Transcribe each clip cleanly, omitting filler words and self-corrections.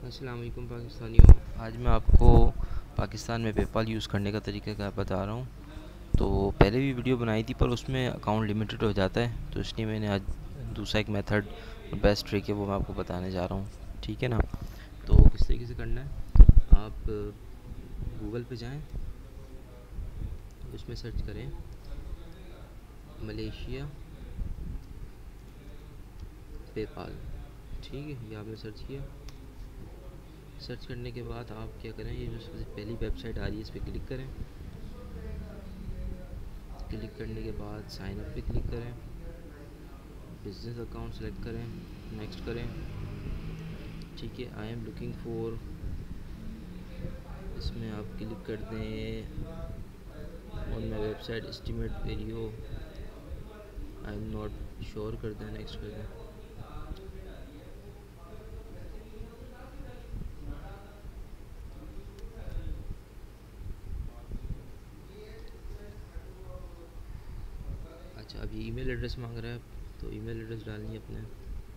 अस्सलाम वालेकुम पाकिस्तानियों। आज मैं आपको पाकिस्तान में पेपाल यूज़ करने का तरीका क्या बता रहा हूँ। तो पहले भी वीडियो बनाई थी पर उसमें अकाउंट लिमिटेड हो जाता है, तो इसलिए मैंने आज दूसरा एक मेथड बेस्ट ट्रिक है वो मैं आपको बताने जा रहा हूँ। ठीक है ना। तो किस तरीके से करना है, आप गूगल पे जाएं, उसमें सर्च करें मलेशिया पेपाल। ठीक है, ये आपने सर्च किया। सर्च करने के बाद आप क्या करें, ये जो सबसे पहली वेबसाइट आ रही है इस पर क्लिक करें। क्लिक करने के बाद साइन अप पे क्लिक करें, बिजनेस अकाउंट सेलेक्ट करें, नेक्स्ट करें। ठीक है, आई एम लुकिंग फॉर, इसमें आप क्लिक कर दें on my website estimate video, I am not sure कर दें, नेक्स्ट कर दें। अच्छा, अभी ईमेल एड्रेस मांग रहा है, तो ईमेल एड्रेस डालनी है अपने।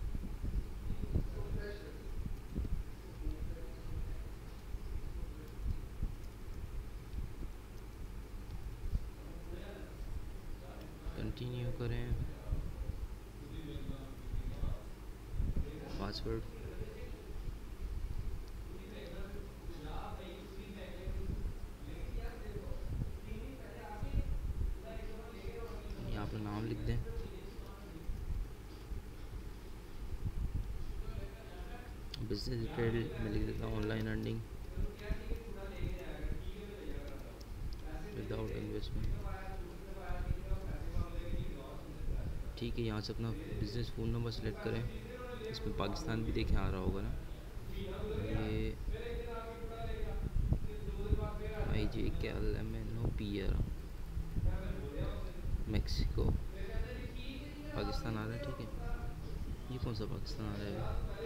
कंटिन्यू करें, पासवर्ड यहाँ अपना नाम लिख दें। बिजनेस डिटेल में लिख देता हूँ ऑनलाइन अर्निंग विदाउट इन्वेस्टमेंट। ठीक है, यहाँ से अपना बिज़नेस फ़ोन नंबर सेलेक्ट करें। इसमें पाकिस्तान भी देखें आ रहा होगा ना, ये IJKLMNOPR मैक्सिको पाकिस्तान आ रहा है। ठीक है, ये कौन सा पाकिस्तान आ रहा है।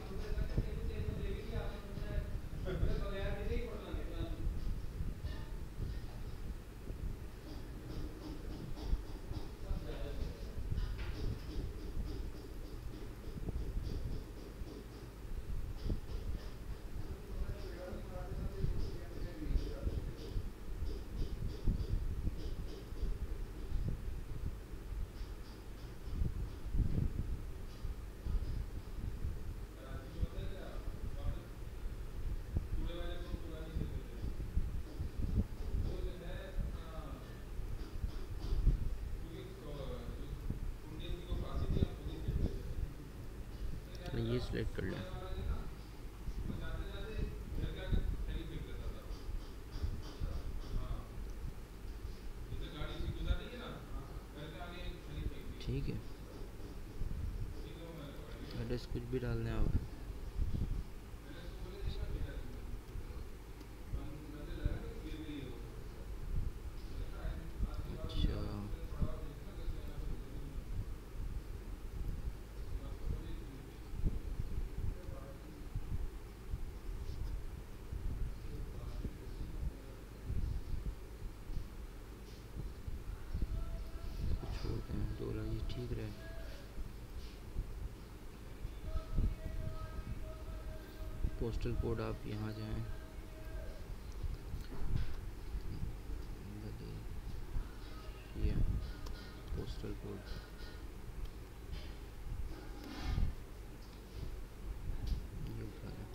ये सिलेक्ट कर लें। ठीक है, एड्रेस कुछ भी डाल दें आप। अच्छा, छोड़ दें, $2 ये ठीक रहे। पोस्टल कोड आप यहाँ जाएं, ये पोस्टल कोड ये उठा लें।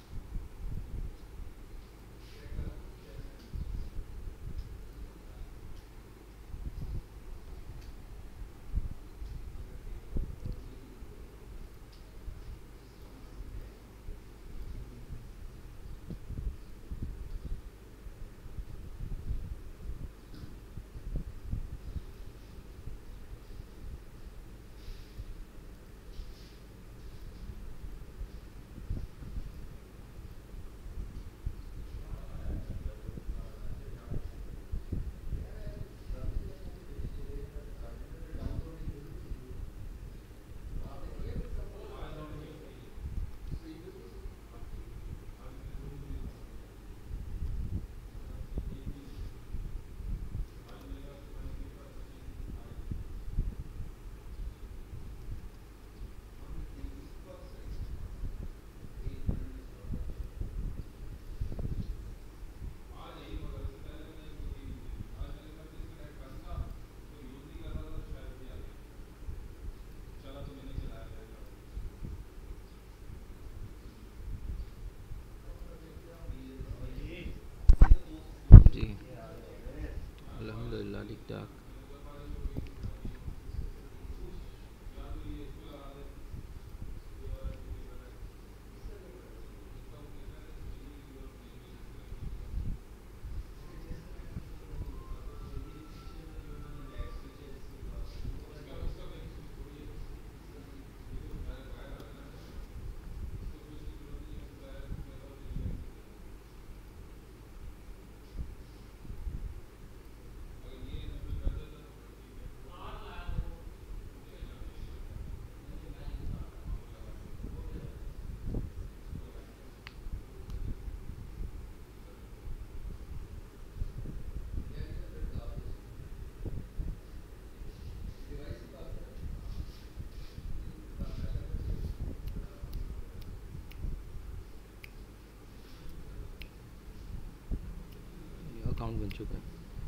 अकाउंट बन चुका है।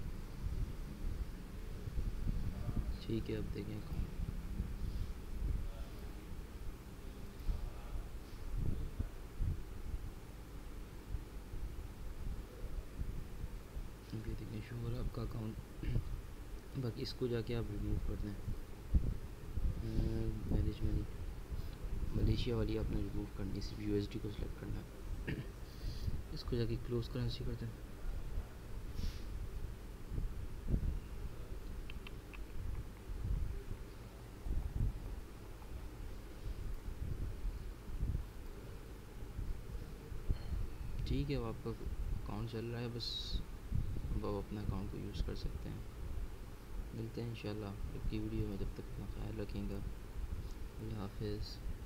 ठीक है, अब देखें अकाउंट। ये देखें शो हो रहा है आपका अकाउंट। बाकी इसको जाके आप रिमूव कर दें। मैनेज मनी मलेशिया वाली आपने रिमूव करनी, सिर्फ यूएसडी को सिलेक्ट करना है। इसको जाके क्लोज करेंसी कर दें। ठीक है, अब आपका अकाउंट चल रहा है, बस अब आप अपना अकाउंट को यूज़ कर सकते हैं। मिलते हैं इंशाल्लाह अगली वीडियो में, तब तक अपना ख्याल रखेंगे। अल्लाह हाफिज़।